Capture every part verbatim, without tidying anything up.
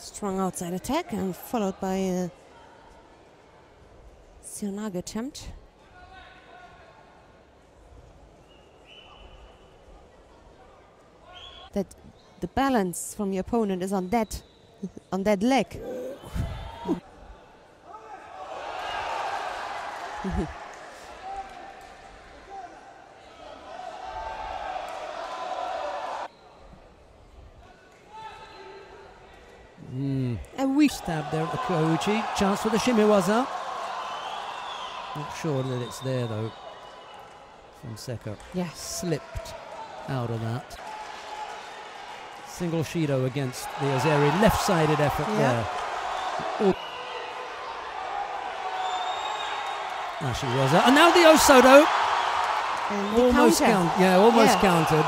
Strong outside attack and followed by a Seoe Nage attempt. That the balance from your opponent is on that on that leg. Mm. And we Stab there at the Kyoichi. Chance for the Shimiwaza. Not sure that it's there though. Fonseca yes. slipped out of that. Single Shido against the Azeri. Left-sided effort Yeah. there. Oh. Ashiwaza. And now the Osodo. And the Almost counter. count, yeah, almost Yeah. countered.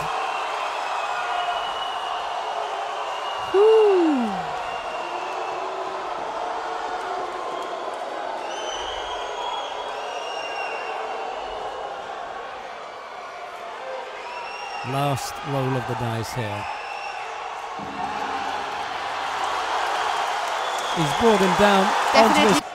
Whew. Last roll of the dice here. He's brought him down onto his